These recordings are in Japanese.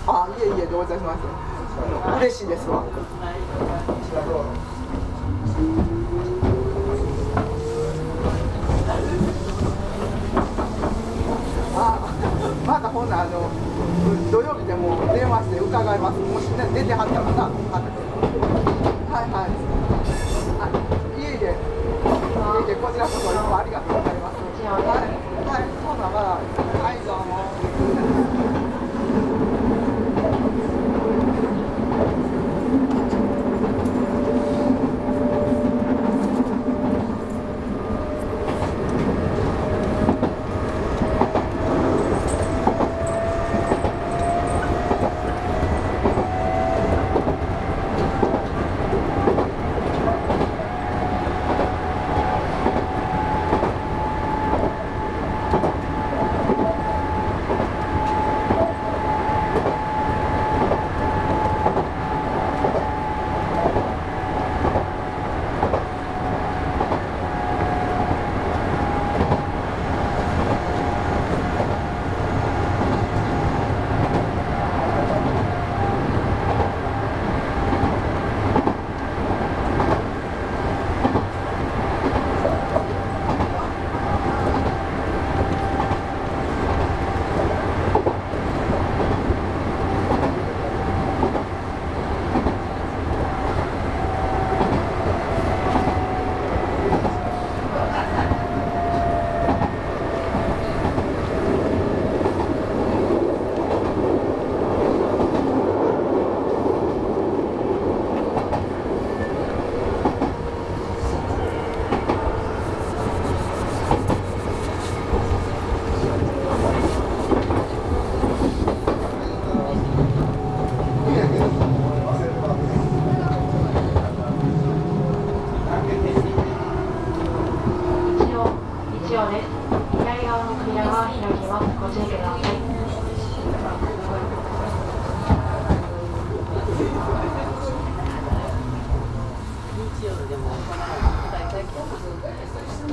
あ、いえいえ、どういたします。嬉しいですわ。またほんな土曜日でも電話して伺います。もしね、出てはったらな。はいはい。あ、いえいえ。こちらこそいつもありがとうございます。はいはい。ほなまだ、はいどうも。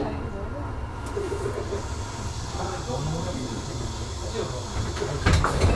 でも